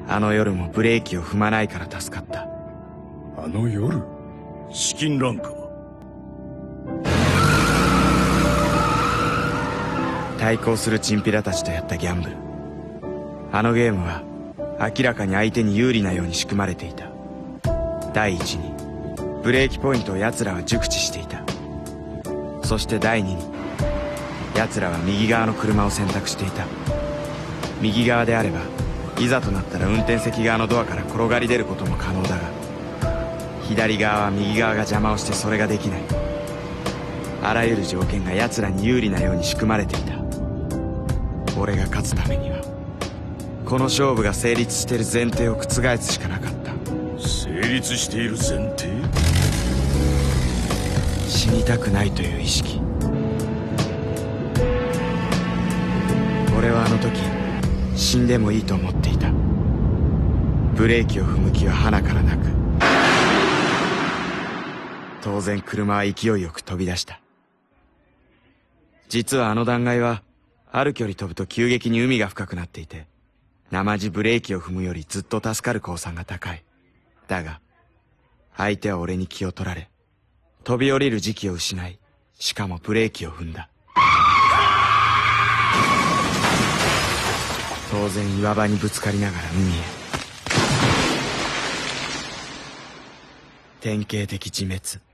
あの夜もブレーキを踏まないから助かった。 あの夜？ 資金欄か。 対抗するチンピラたちとやったギャンブル。あのゲームは明らかに相手に有利なように仕組まれていた。第一にブレーキポイントを奴らは熟知していた。そして第二に奴らは右側の車を選択していた。右側であればいざとなったら運転席側のドアから転がり出ることも可能だが、左側は右側が邪魔をしてそれができない。あらゆる条件が奴らに有利なように仕組まれていた。俺が勝つためにはこの勝負が成立している前提を覆すしかなかった。 成立している前提？ 死にたくないという意識。俺はあの時死んでもいいと思っていた。ブレーキを踏む気は鼻からなく、当然車は勢いよく飛び出した。実はあの断崖はある距離飛ぶと急激に海が深くなっていて、生地ブレーキを踏むよりずっと助かる公算が高い。だが相手は俺に気を取られ、飛び降りる時期を失い、しかもブレーキを踏んだ。当然岩場にぶつかりながら海へ。典型的自滅。